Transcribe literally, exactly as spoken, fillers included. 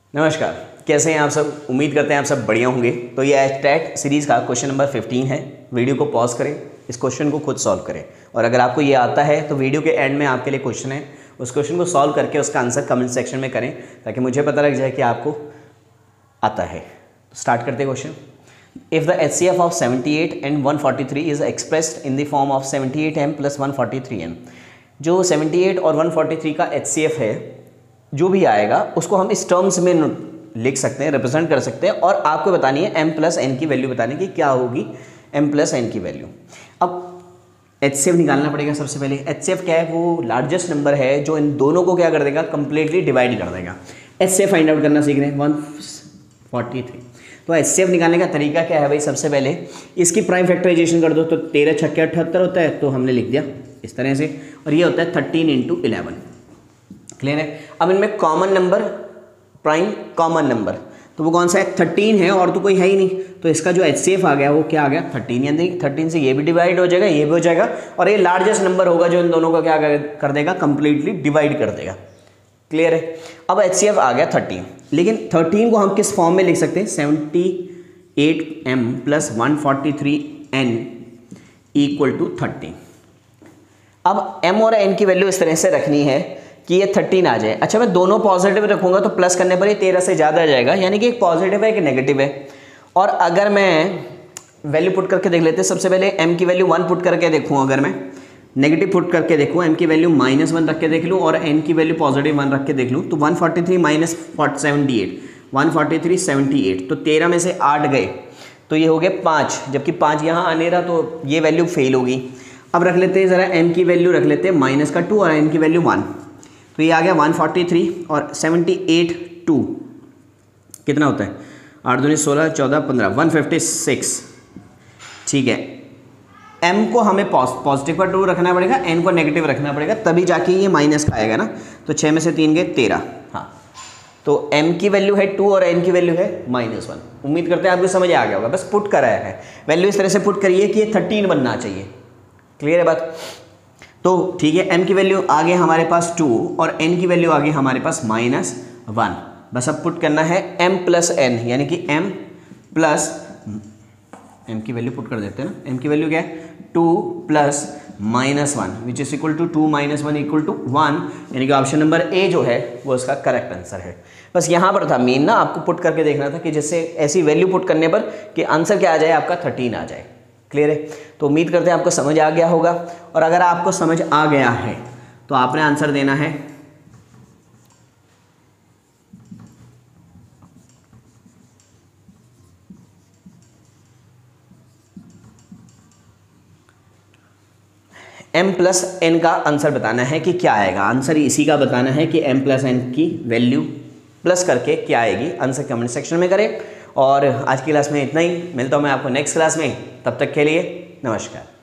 नमस्कार, कैसे हैं आप सब। उम्मीद करते हैं आप सब बढ़िया होंगे। तो ये टेट सीरीज़ का क्वेश्चन नंबर फिफ्टीन है। वीडियो को पॉज करें, इस क्वेश्चन को खुद सॉल्व करें और अगर आपको ये आता है तो वीडियो के एंड में आपके लिए क्वेश्चन है, उस क्वेश्चन को सॉल्व करके उसका आंसर कमेंट सेक्शन में करें ताकि मुझे पता लग जाए कि आपको आता है। स्टार्ट करते हैं question. If the H C F of seventy eight and one forty three is expressed in the form of seventy eight m plus one forty three m, जो सेवेंटी एट और वन फोर्टी थ्री का H C F है जो भी आएगा उसको हम इस टर्म्स में लिख सकते हैं, रिप्रेजेंट कर सकते हैं और आपको बतानी है m प्लस एन की वैल्यू बतानी कि क्या होगी m प्लस एन की वैल्यू। अब एच सी एफ निकालना पड़ेगा। सबसे पहले एच सी एफ क्या है, वो लार्जेस्ट नंबर है जो इन दोनों को क्या कर देगा, कंप्लीटली डिवाइड कर देगा। H C F find out करना सीख रहे हैं। वन फोर्टी थ्री तो एच सी एफ निकालने का तरीका क्या है भाई, सबसे पहले इसकी प्राइम फैक्टराइजेशन कर दो तो तेरह छक्के अठहत्तर होता है, तो हमने लिख दिया इस तरह से, और ये होता है थर्टीन इंटू इलेवन। क्लियर है। अब इनमें common number, prime common number, तो वो कौन सा है, थर्टीन है और तो कोई है ही नहीं, तो इसका जो एच सी एफ आ गया वो क्या आ गया, थर्टीन। यानी थर्टीन से ये भी डिवाइड हो जाएगा, ये भी हो जाएगा, और ये लार्जेस्ट नंबर होगा जो इन दोनों का क्या कर देगा, कंप्लीटली डिवाइड कर देगा। क्लियर है। अब एच सी एफ आ गया थर्टीन, लेकिन थर्टीन को हम किस फॉर्म में लिख सकते हैं, seventy eight m plus one forty three n equal to thirteen. अब m और n की वैल्यू इस तरह से रखनी है कि ये थर्टीन आ जाए। अच्छा, मैं दोनों पॉजिटिव रखूंगा तो प्लस करने पर ये तेरह से ज़्यादा आ जाएगा, यानी कि एक पॉजिटिव है एक नेगेटिव है। और अगर मैं वैल्यू पुट करके देख लेते हैं, सबसे पहले m की वैल्यू वन पुट करके देखूँ, अगर मैं नेगेटिव पुट करके देखूँ, m की वैल्यू माइनस वन रख के देख लूँ और n की वैल्यू पॉजिटिव वन रख के देख लूँ, तो one forty three minus seventy eight, one forty three seventy eight, तो तेरह में से आठ गए तो ये हो गए पाँच, जबकि पाँच यहाँ आने रहा तो ये वैल्यू फेल होगी। अब रख लेते हैं ज़रा m की वैल्यू रख लेते हैं माइनस का टू और n की वैल्यू वन, तो ये आ गया वन फोर्टी थ्री और सेवेंटी एट टू कितना होता है, आठ दूनी सोलह, चौदह पंद्रह, वन फिफ्टी सिक्स। ठीक है, m को हमें पॉजिटिव का टू रखना पड़ेगा, n को नेगेटिव रखना पड़ेगा, तभी जाके ये माइनस का आएगा ना। तो छः में से तीन गए तेरह। हाँ, तो m की वैल्यू है टू और n की वैल्यू है माइनस वन। उम्मीद करते हैं आपको समझ आ गया होगा। बस पुट कराया है, वैल्यू इस तरह से पुट करिए कि ये थर्टीन बनना चाहिए। क्लियर है बात। तो ठीक है, m की वैल्यू आ गई हमारे पास टू और n की वैल्यू आ गई हमारे पास माइनस वन। बस अब पुट करना है m प्लस n, यानी कि m प्लस m की वैल्यू पुट कर देते हैं ना। m की वैल्यू क्या है, two plus minus one which is equal to two minus one equal to one, यानी कि ऑप्शन नंबर ए जो है वो इसका करेक्ट आंसर है। बस यहाँ पर था मेन ना, आपको पुट करके देखना था कि जिससे ऐसी वैल्यू पुट करने पर कि आंसर क्या आ जाए, आपका थर्टीन आ जाए। क्लियर है। तो उम्मीद करते हैं आपको समझ आ गया होगा, और अगर आपको समझ आ गया है तो आपने आंसर देना है m प्लस एन का आंसर बताना है कि क्या आएगा। आंसर इसी का बताना है कि m प्लस एन की वैल्यू प्लस करके क्या आएगी। आंसर कमेंट सेक्शन में करें। और आज की क्लास में इतना ही, मिलता हूँ मैं आपको नेक्स्ट क्लास में। तब तक के लिए नमस्कार।